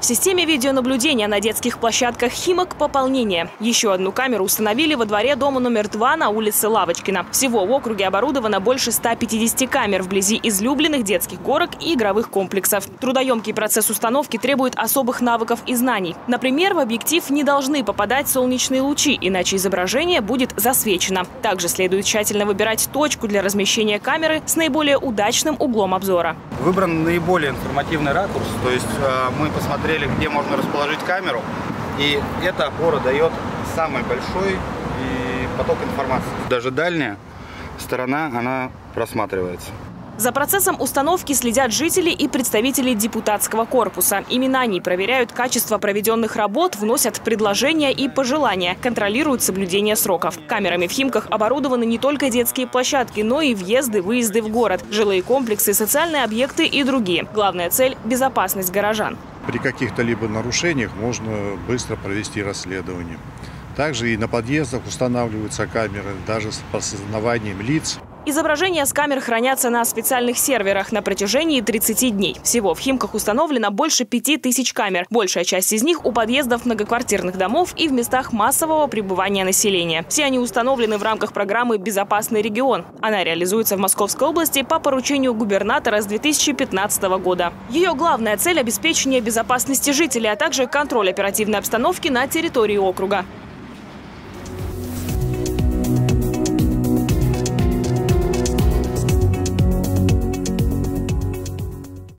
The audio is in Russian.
В системе видеонаблюдения на детских площадках «Химок» пополнение. Еще одну камеру установили во дворе дома номер 2 на улице Лавочкина. Всего в округе оборудовано больше 150 камер вблизи излюбленных детских горок и игровых комплексов. Трудоемкий процесс установки требует особых навыков и знаний. Например, в объектив не должны попадать солнечные лучи, иначе изображение будет засвечено. Также следует тщательно выбирать точку для размещения камеры с наиболее удачным углом обзора. Выбран наиболее информативный ракурс, то есть мы посмотрели, где можно расположить камеру, и эта опора дает самый большой поток информации. Даже дальняя сторона, она просматривается. За процессом установки следят жители и представители депутатского корпуса. Именно они проверяют качество проведенных работ, вносят предложения и пожелания, контролируют соблюдение сроков. Камерами в «Химках» оборудованы не только детские площадки, но и въезды, выезды в город, жилые комплексы, социальные объекты и другие. Главная цель – безопасность горожан. При каких-то либо нарушениях можно быстро провести расследование. Также и на подъездах устанавливаются камеры, даже с распознаванием лиц. Изображения с камер хранятся на специальных серверах на протяжении 30 дней. Всего в «Химках» установлено больше 5000 камер. Большая часть из них у подъездов многоквартирных домов и в местах массового пребывания населения. Все они установлены в рамках программы «Безопасный регион». Она реализуется в Московской области по поручению губернатора с 2015 года. Ее главная цель – обеспечение безопасности жителей, а также контроль оперативной обстановки на территории округа.